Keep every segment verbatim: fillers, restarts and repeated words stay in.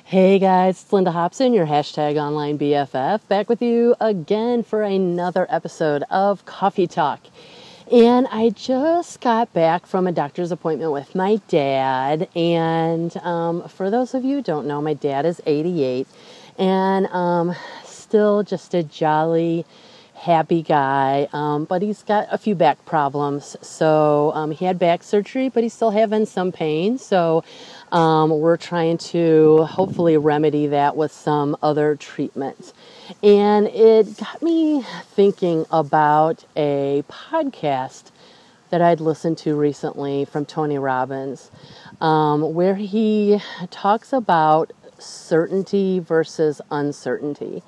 Hey guys, it's Linda Hopson, your hashtag online B F F, back with you again for another episode of Coffee Talk. And I just got back from a doctor's appointment with my dad. And um, for those of you who don't know, my dad is eighty-eight and um, still just a jolly, happy guy. Um, but he's got a few back problems. So um, he had back surgery, but he's still having some pain. So Um, we're trying to hopefully remedy that with some other treatments. And it got me thinking about a podcast that I'd listened to recently from Tony Robbins, um, where he talks about certainty versus uncertainty.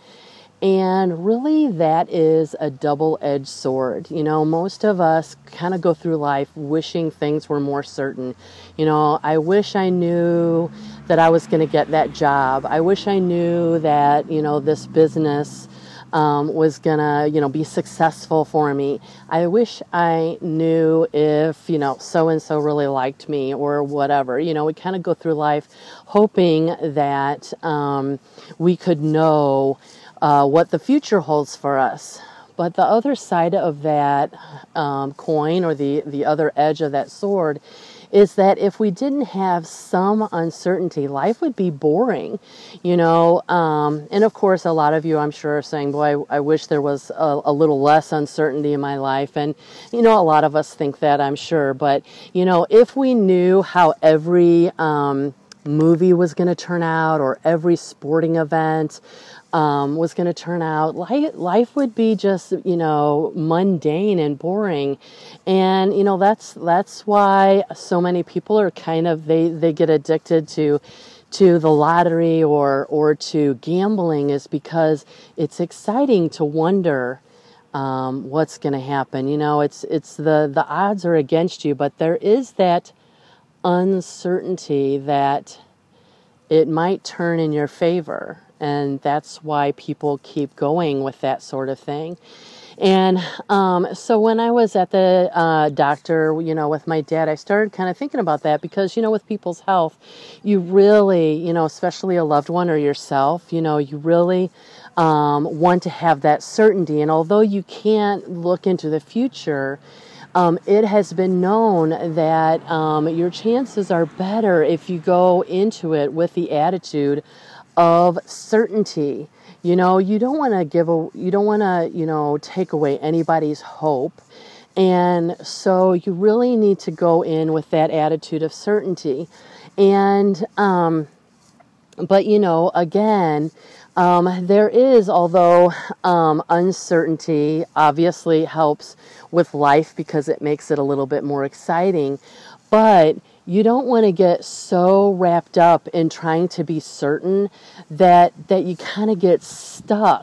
And really, that is a double-edged sword. You know, most of us kind of go through life wishing things were more certain. You know, I wish I knew that I was going to get that job. I wish I knew that, you know, this business um, was going to, you know, be successful for me. I wish I knew if, you know, so-and-so really liked me or whatever. You know, we kind of go through life hoping that um, we could know Uh, what the future holds for us. But the other side of that um, coin, or the, the other edge of that sword, is that if we didn't have some uncertainty, life would be boring, you know. Um, and of course, a lot of you, I'm sure, are saying, boy, I, I wish there was a, a little less uncertainty in my life. And, you know, a lot of us think that, I'm sure. But, you know, if we knew how every um, movie was going to turn out, or every sporting event Um, was going to turn out, life, life would be just, you know, mundane and boring. And, you know, that's, that's why so many people are kind of, they, they get addicted to, to the lottery or, or to gambling, is because it's exciting to wonder, um, what's going to happen. You know, it's, it's the, the odds are against you, but there is that uncertainty that it might turn in your favor. And that's why people keep going with that sort of thing. And um, so when I was at the uh, doctor, you know, with my dad, I started kind of thinking about that because, you know, with people's health, you really, you know, especially a loved one or yourself, you know, you really um, want to have that certainty. And although you can't look into the future, Um, it has been known that um, your chances are better if you go into it with the attitude of certainty. You know, you don't want to give a, you don't want to, you know, take away anybody's hope. And so you really need to go in with that attitude of certainty. And, um, but, you know, again, Um, there is, although um, uncertainty obviously helps with life because it makes it a little bit more exciting, but you don't want to get so wrapped up in trying to be certain that that you kind of get stuck.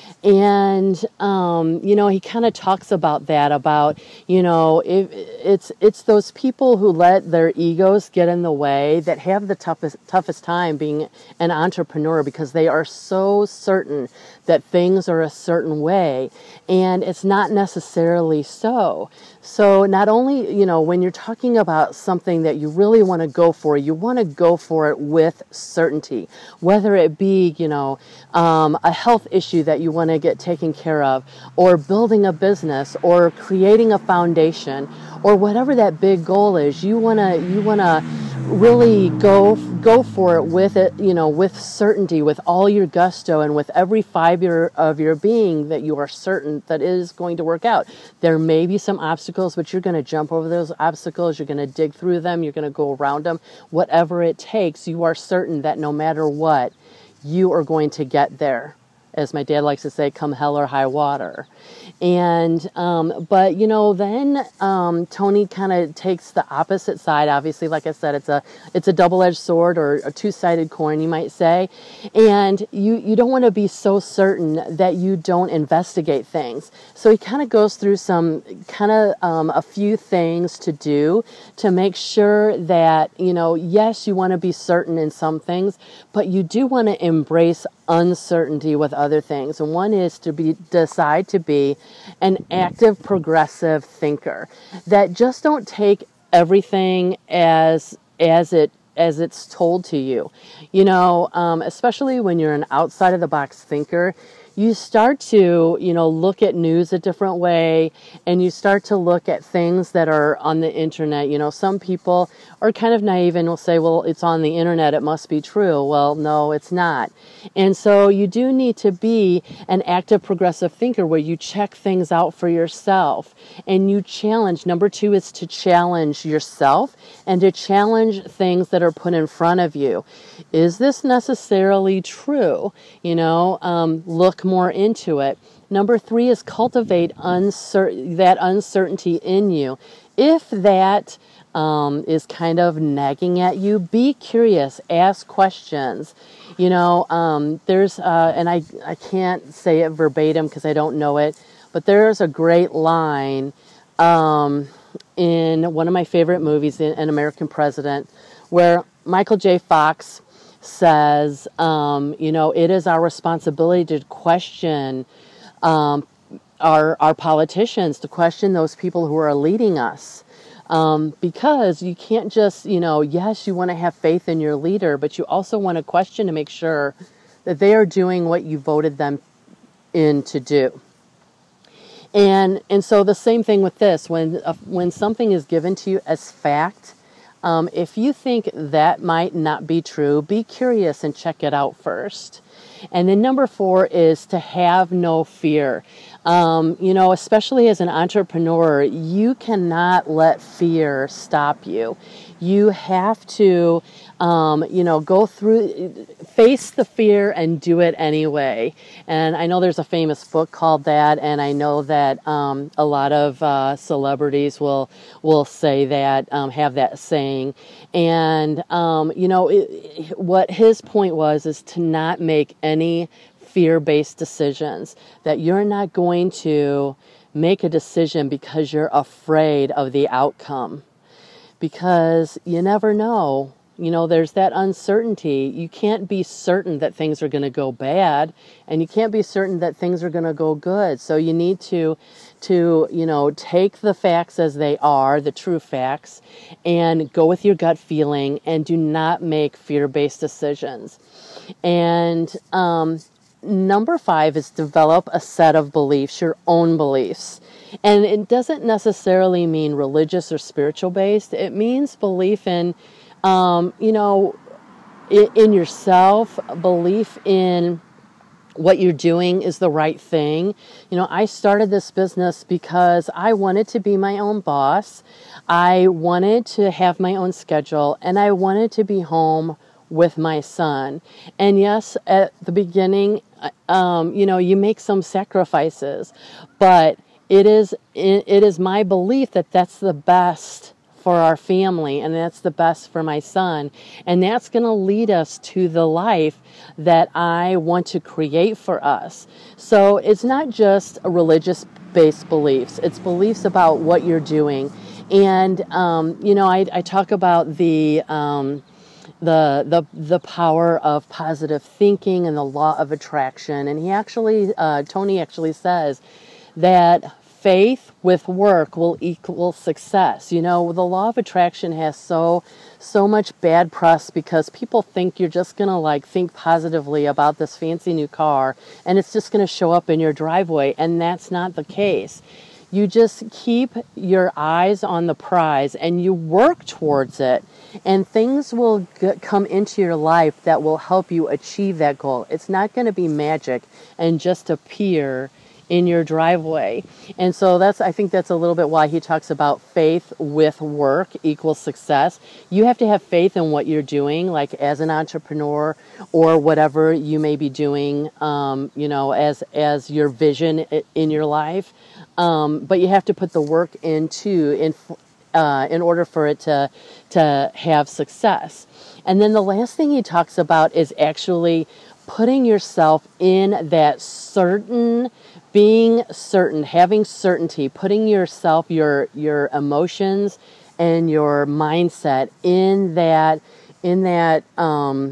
And, um, you know, he kind of talks about that, about, you know, if it's, it's those people who let their egos get in the way that have the toughest, toughest time being an entrepreneur, because they are so certain that things are a certain way, and it's not necessarily so. So not only, you know, when you're talking about something that you really want to go for, you want to go for it with certainty, whether it be, you know, um, a health issue that you want to get taken care of, or building a business, or creating a foundation, or whatever that big goal is. You want to, you want to really go, go for it with it, you know, with certainty, with all your gusto, and with every fiber of your being that you are certain that it is going to work out. There may be some obstacles, but you're going to jump over those obstacles. You're going to dig through them. You're going to go around them. Whatever it takes, you are certain that no matter what, you are going to get there. As my dad likes to say, come hell or high water. And, um, but, you know, then um, Tony kind of takes the opposite side. Obviously, like I said, it's a it's a double-edged sword, or a two-sided coin, you might say. And you, you don't want to be so certain that you don't investigate things. So he kind of goes through some kind of um, a few things to do to make sure that, you know, yes, you want to be certain in some things, but you do want to embrace uncertainty with other things. And one is to be decide to be an active, progressive thinker, that just don't take everything as as it as it's told to you. You know, um, especially when you're an outside of the box thinker, you start to, you know, look at news a different way, and you start to look at things that are on the internet. You know, some people are kind of naive and will say, well, it's on the internet, it must be true. Well, no, it's not. And so you do need to be an active progressive thinker where you check things out for yourself and you challenge. Number two is to challenge yourself and to challenge things that are put in front of you. Is this necessarily true? You know, um, look more into it. Number three is cultivate uncer- that uncertainty in you. If that um, is kind of nagging at you, be curious, ask questions. You know, um, there's, uh, and I, I can't say it verbatim because I don't know it, but there's a great line um, in one of my favorite movies, in An American President, where Michael J. Fox says, um, you know, it is our responsibility to question um, our our politicians, to question those people who are leading us. Um, because you can't just, you know, yes, you want to have faith in your leader, but you also want to question to make sure that they are doing what you voted them in to do. And and so the same thing with this, when uh, when something is given to you as fact, Um, if you think that might not be true, be curious and check it out first. And then number four is to have no fear. Um, you know, especially as an entrepreneur, you cannot let fear stop you. You have to, um, you know, go through, face the fear and do it anyway. And I know there's a famous book called that, and I know that um, a lot of uh, celebrities will will say that, um, have that saying. And, um, you know, it, what his point was is to not make any fear-based decisions, that you're not going to make a decision because you're afraid of the outcome. Because you never know. You know, there's that uncertainty. You can't be certain that things are going to go bad, and you can't be certain that things are going to go good. So you need to, to, you know, take the facts as they are, the true facts, and go with your gut feeling, and do not make fear-based decisions. And um, number five is develop a set of beliefs, your own beliefs. And it doesn't necessarily mean religious or spiritual based. It means belief in, um, you know, in, in yourself, belief in what you're doing is the right thing. You know, I started this business because I wanted to be my own boss. I wanted to have my own schedule, and I wanted to be home with my son. And yes, at the beginning, um, you know, you make some sacrifices, but It is it is my belief that that's the best for our family, and that's the best for my son, and that's going to lead us to the life that I want to create for us. So it's not just a religious-based beliefs; it's beliefs about what you're doing. And um, you know, I, I talk about the um, the the the power of positive thinking and the law of attraction, and he actually uh, Tony actually says that faith with work will equal success. You know, the law of attraction has so, so much bad press because people think you're just going to like think positively about this fancy new car and it's just going to show up in your driveway. And that's not the case. You just keep your eyes on the prize and you work towards it, and things will get, come into your life that will help you achieve that goal. It's not going to be magic and just appear in your driveway. And so that's, I think that's a little bit why he talks about faith with work equals success. You have to have faith in what you're doing, like as an entrepreneur or whatever you may be doing, um, you know, as, as your vision in your life. Um, but you have to put the work into, in, uh, in order for it to, to have success. And then the last thing he talks about is actually putting yourself in that certain, being certain, having certainty, putting yourself, your your emotions and your mindset in that in that um,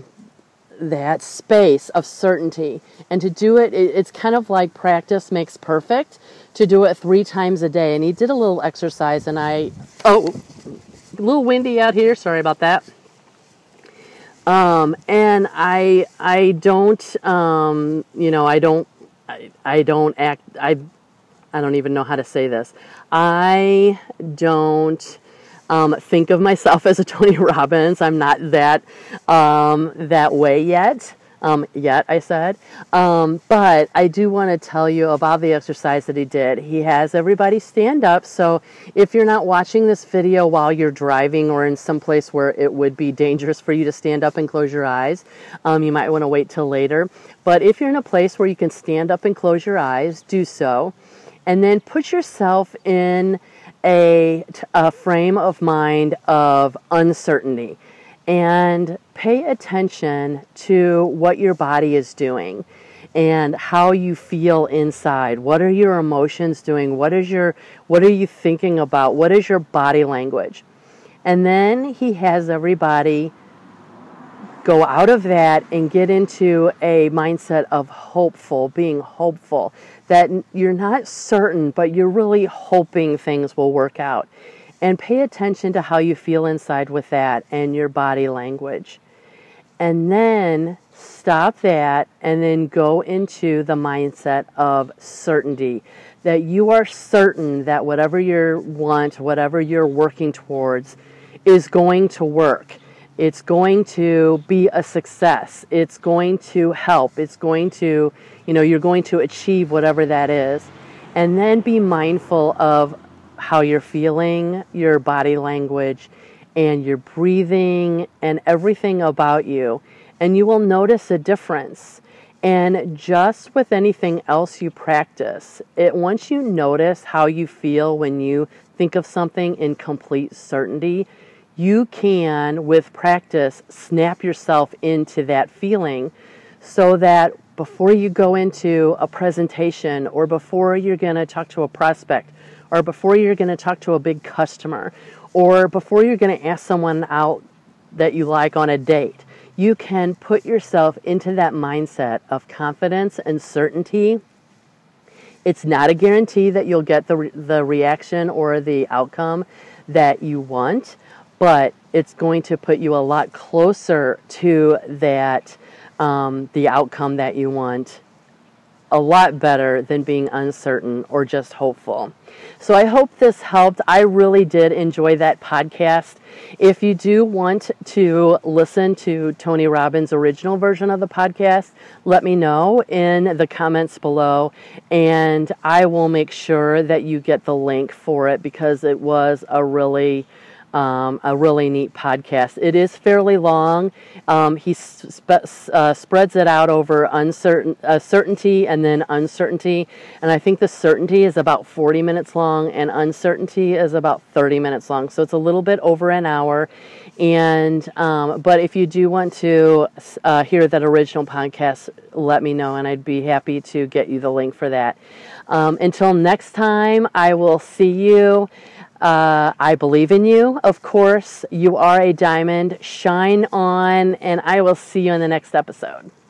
that space of certainty. And to do it, it, it's kind of like practice makes perfect. To do it three times a day. And he did a little exercise, and I oh, a little windy out here. Sorry about that. Um, and I, I don't, um, you know, I don't, I, I don't act, I, I don't even know how to say this. I don't, um, think of myself as a Tony Robbins. I'm not that, um, that way yet. Um, yet, I said. Um, but I do want to tell you about the exercise that he did. He has everybody stand up. So if you're not watching this video while you're driving or in some place where it would be dangerous for you to stand up and close your eyes, um, you might want to wait till later. But if you're in a place where you can stand up and close your eyes, do so. And then put yourself in a, a frame of mind of uncertainty. And pay attention to what your body is doing and how you feel inside. What are your emotions doing? What is your what are you thinking about? What is your body language? And then he has everybody go out of that and get into a mindset of hopeful, being hopeful, that you're not certain, but you're really hoping things will work out. And pay attention to how you feel inside with that and your body language. And then stop that and then go into the mindset of certainty. That you are certain that whatever you want, whatever you're working towards is going to work. It's going to be a success. It's going to help. It's going to, you know, you're going to achieve whatever that is. And then be mindful of how you're feeling, your body language, and your breathing, and everything about you. And you will notice a difference. And just with anything else you practice, it once you notice how you feel when you think of something in complete certainty, you can, with practice, snap yourself into that feeling so that before you go into a presentation or before you're going to talk to a prospect or before you're going to talk to a big customer, or before you're going to ask someone out that you like on a date, you can put yourself into that mindset of confidence and certainty. It's not a guarantee that you'll get the, re- the reaction or the outcome that you want, but it's going to put you a lot closer to that, um, the outcome that you want, a lot better than being uncertain or just hopeful. So I hope this helped. I really did enjoy that podcast. If you do want to listen to Tony Robbins' original version of the podcast, let me know in the comments below, and I will make sure that you get the link for it because it was a really Um, a really neat podcast. It is fairly long. Um, he sp- uh, spreads it out over uncertain uh, certainty and then uncertainty. And I think the certainty is about forty minutes long and uncertainty is about thirty minutes long. So it's a little bit over an hour. And um, but if you do want to uh, hear that original podcast, let me know and I'd be happy to get you the link for that. Um, until next time, I will see you. Uh, I believe in you, of course. You are a diamond. Shine on, and I will see you in the next episode.